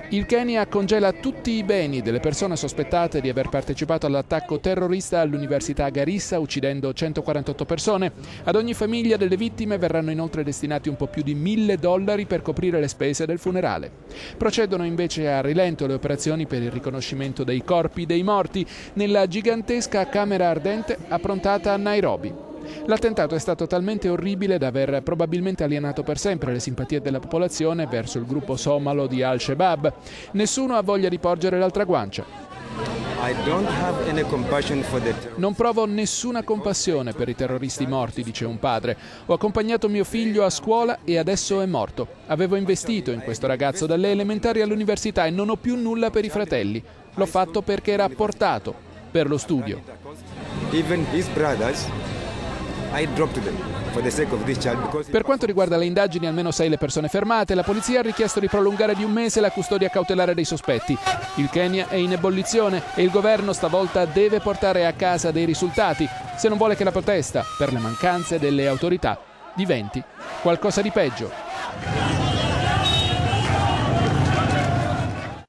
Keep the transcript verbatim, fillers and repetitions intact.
Il Kenya congela tutti i beni delle persone sospettate di aver partecipato all'attacco terrorista all'Università Garissa, uccidendo centoquarantotto persone. Ad ogni famiglia delle vittime verranno inoltre destinati un po' più di mille dollari per coprire le spese del funerale. Procedono invece a rilento le operazioni per il riconoscimento dei corpi dei morti nella gigantesca camera ardente approntata a Nairobi. L'attentato è stato talmente orribile da aver probabilmente alienato per sempre le simpatie della popolazione verso il gruppo somalo di Al-Shabaab. Nessuno ha voglia di porgere l'altra guancia. Non provo nessuna compassione per i terroristi morti, dice un padre. Ho accompagnato mio figlio a scuola e adesso è morto. Avevo investito in questo ragazzo dalle elementari all'università e non ho più nulla per i fratelli. L'ho fatto perché era portato per lo studio. Per quanto riguarda le indagini, almeno sei le persone fermate. La polizia ha richiesto di prolungare di un mese la custodia cautelare dei sospetti. Il Kenya è in ebollizione e il governo stavolta deve portare a casa dei risultati, se non vuole che la protesta, per le mancanze delle autorità, diventi qualcosa di peggio.